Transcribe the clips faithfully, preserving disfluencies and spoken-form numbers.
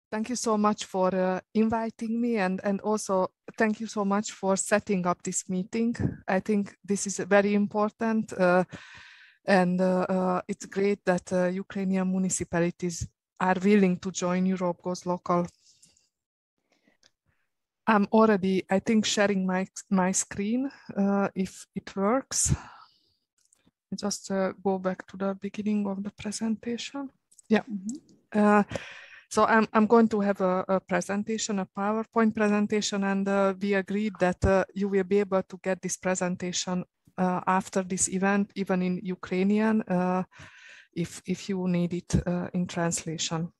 Thank you so much for uh, inviting me, and, and also thank you so much for setting up this meeting. I think this is very important, uh, and uh, uh, it's great that uh, Ukrainian municipalities are willing to join Europe Goes Local. I'm already, I think, sharing my, my screen, uh, if it works. Just uh, go back to the beginning of the presentation. Yeah. Mm-hmm. uh, So I'm, I'm going to have a, a presentation, a PowerPoint presentation, and uh, we agreed that uh, you will be able to get this presentation uh, after this event, even in Ukrainian, uh, if, if you need it uh, in translation.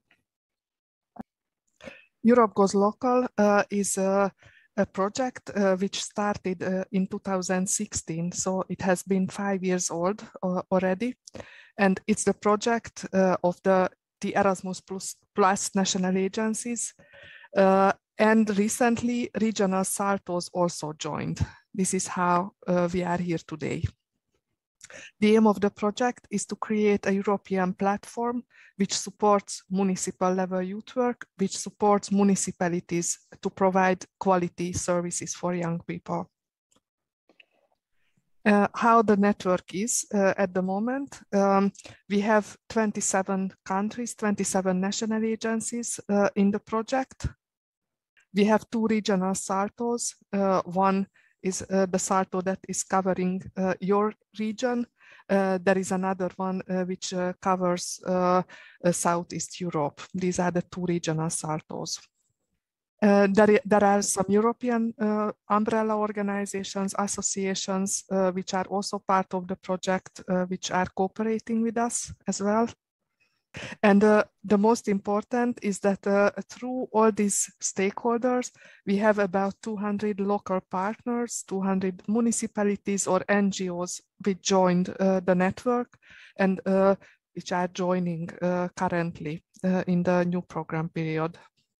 Europe Goes Local uh, is a, a project uh, which started uh, in two thousand sixteen, so it has been five years old uh, already, and it's the project uh, of the the Erasmus Plus, Plus national agencies. Uh, and recently, regional SALTOs also joined. This is how uh, we are here today. The aim of the project is to create a European platform which supports municipal level youth work, which supports municipalities to provide quality services for young people. Uh, how the network is uh, at the moment. Um, we have twenty-seven countries, twenty-seven national agencies uh, in the project. We have two regional SALTOs. Uh, one is uh, the SALTO that is covering uh, your region. Uh, there is another one uh, which uh, covers uh, uh, Southeast Europe. These are the two regional SALTOs. Uh, there, there are some European uh, umbrella organizations, associations, uh, which are also part of the project, uh, which are cooperating with us as well. And uh, the most important is that uh, through all these stakeholders, we have about two hundred local partners, two hundred municipalities or N G Os which joined uh, the network and uh, which are joining uh, currently uh, in the new program period.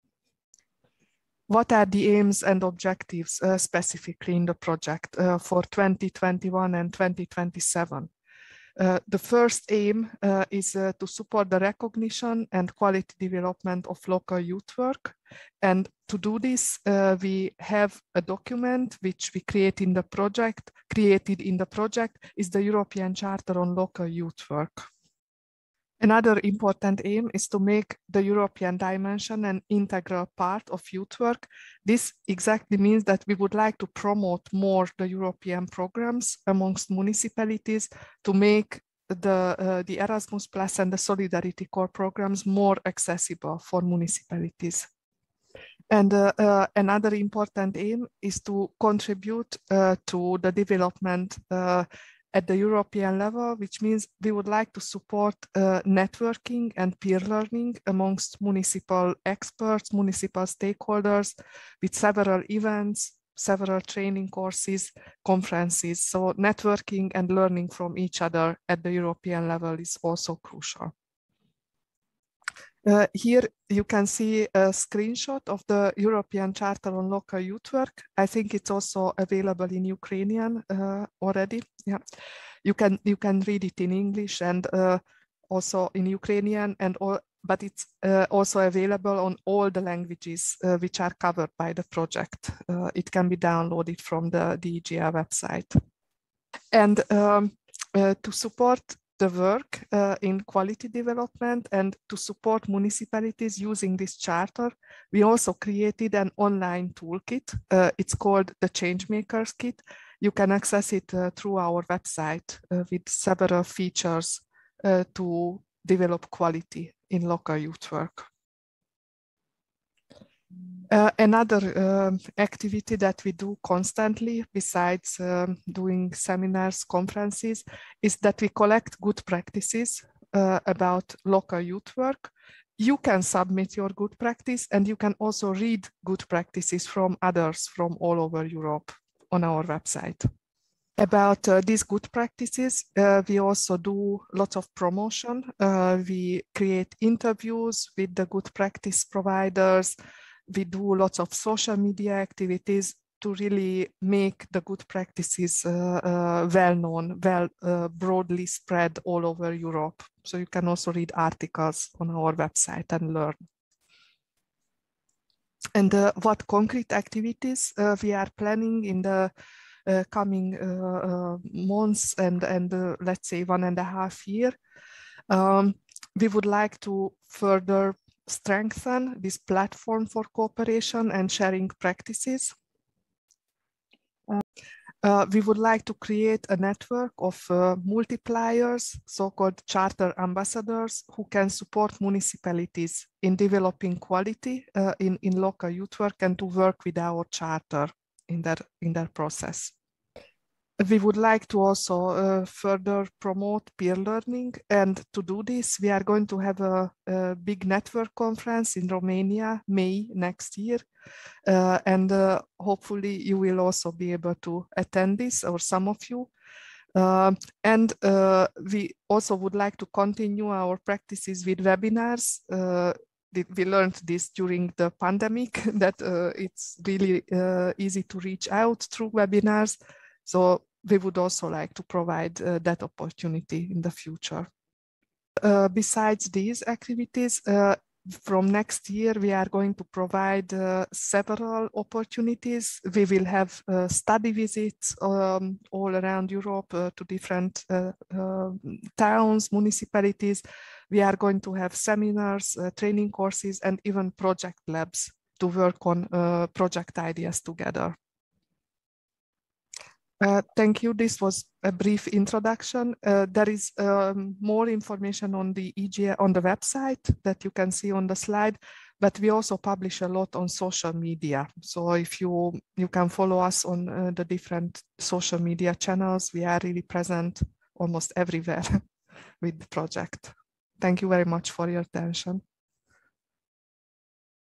What are the aims and objectives uh, specifically in the project uh, for twenty twenty-one and twenty twenty-seven? Uh, the first aim uh, is uh, to support the recognition and quality development of local youth work. And to do this, uh, we have a document which we create in the project, created in the project, is the European Charter on Local Youth Work. Another important aim is to make the European dimension an integral part of youth work. This exactly means that we would like to promote more the European programs amongst municipalities to make the, uh, the Erasmus Plus and the Solidarity Core programs more accessible for municipalities. And uh, uh, another important aim is to contribute uh, to the development uh, at the European level, which means we would like to support uh, networking and peer learning amongst municipal experts, municipal stakeholders, with several events, several training courses, conferences. So networking and learning from each other at the European level is also crucial. Uh, here you can see a screenshot of the European Charter on Local Youth Work. I think it's also available in Ukrainian uh, already. Yeah, you can you can read it in English and uh, also in Ukrainian, and all, but it's uh, also available on all the languages uh, which are covered by the project. Uh, it can be downloaded from the D E G R website. And um, uh, to support the work uh, in quality development and to support municipalities using this charter, we also created an online toolkit. Uh, it's called the Changemakers Kit. You can access it uh, through our website uh, with several features uh, to develop quality in local youth work. Uh, another uh, activity that we do constantly, besides um, doing seminars, conferences, is that we collect good practices uh, about local youth work. You can submit your good practice, and you can also read good practices from others from all over Europe on our website. About uh, these good practices, uh, we also do lots of promotion. Uh, we create interviews with the good practice providers. We do lots of social media activities to really make the good practices uh, uh, well known, well uh, broadly spread all over Europe. So you can also read articles on our website and learn. And uh, what concrete activities uh, we are planning in the uh, coming uh, uh, months and, and uh, let's say one and a half year. Um, we would like to further strengthen this platform for cooperation and sharing practices. Uh, we would like to create a network of uh, multipliers, so-called charter ambassadors, who can support municipalities in developing quality uh, in, in local youth work and to work with our charter in their, in their process. We would like to also uh, further promote peer learning, and to do this, we are going to have a, a big network conference in Romania, May next year, uh, and uh, hopefully you will also be able to attend this, or some of you. Uh, and uh, we also would like to continue our practices with webinars. Uh, we learned this during the pandemic, that uh, it's really uh, easy to reach out through webinars. So we would also like to provide uh, that opportunity in the future. Uh, besides these activities, uh, from next year, we are going to provide uh, several opportunities. We will have uh, study visits um, all around Europe uh, to different uh, uh, towns, municipalities. We are going to have seminars, uh, training courses, and even project labs to work on uh, project ideas together. Uh, thank you. This was a brief introduction. Uh, there is um, more information on the E G A on the website that you can see on the slide, but we also publish a lot on social media. So if you you can follow us on uh, the different social media channels, we are really present almost everywhere with the project. Thank you very much for your attention.